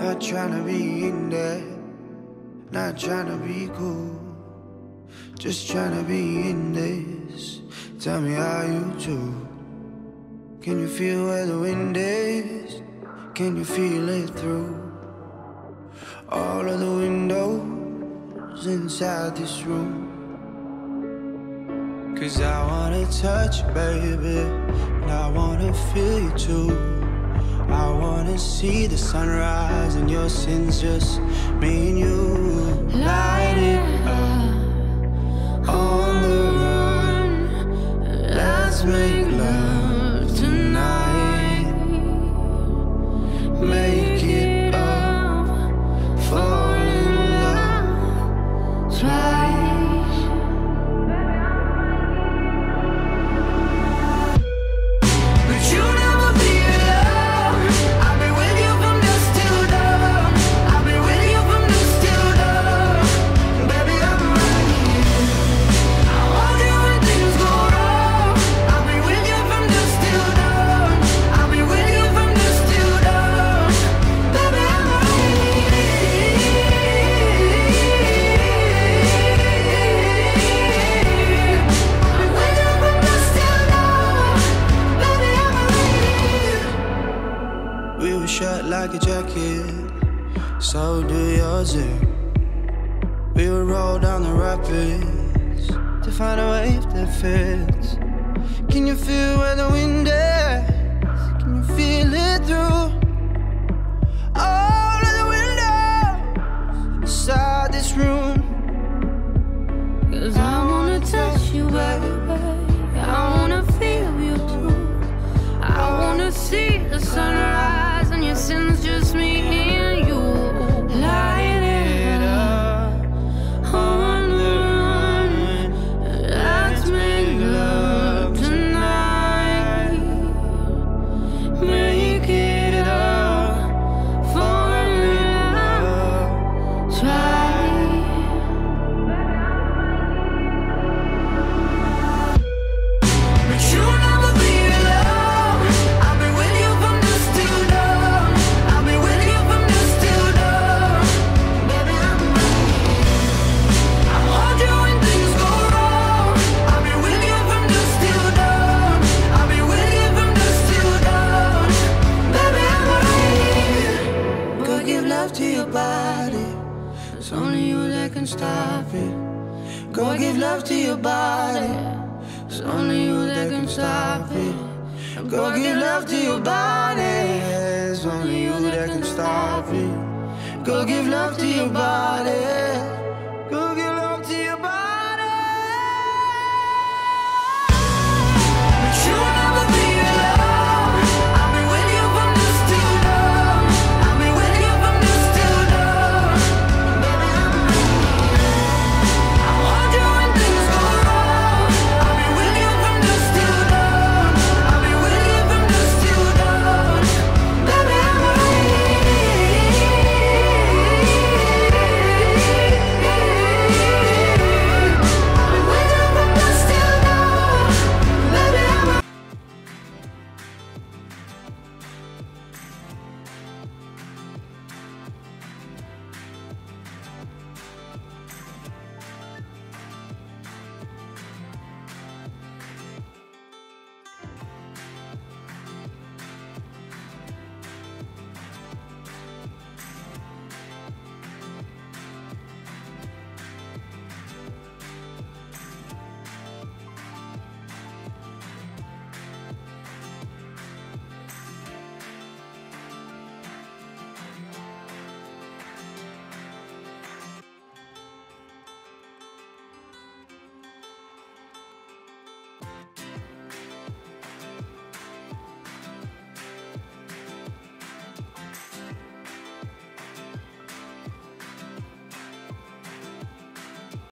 Not tryna be in there, not tryna be cool, just tryna be in this. Tell me how you do. Can you feel where the wind is? Can you feel it through all of the windows inside this room? 'Cause I wanna touch you, baby, and I wanna feel you too. I wanna see the sunrise and your sins, just me and you. Light it up on the run. Let's make love tonight. Make it up, fall in love twice. But you never be alone. I'll be with you from dusk till dawn. I'll be with you from dusk till dawn. Baby, I'm right here. I want you when things go wrong. I'll be with you from dusk till dawn. I'll be with you from dusk till dawn. Baby, I'm right here. I'm with you from dusk till dawn. Baby, I'm right here. We were shut like a jacket, so do yours. We would roll down the rapids to find a wave that fits. Can you feel where the wind is? Can you feel it through all of the windows inside this room? 'Cause I wanna touch you, baby. I wanna feel you too. I wanna see the sunrise and your sins, just me and you. Light it up on the run. Let's make love tonight. Make it up, fall in love twice. But you never be alone. I'll be with you from dusk till dawn. I'll be with you from dusk till dawn. Baby, I'm right here. I want you when things go wrong. I'll be with you from dusk till dawn. I'll be with you from dusk till dawn. Baby, I'm right here. Go give love to your body. It's only you that can stop it. Go give love to your body. It's only you that can stop it. Go give love to your body. It's only you that can stop it. Go give love to your body.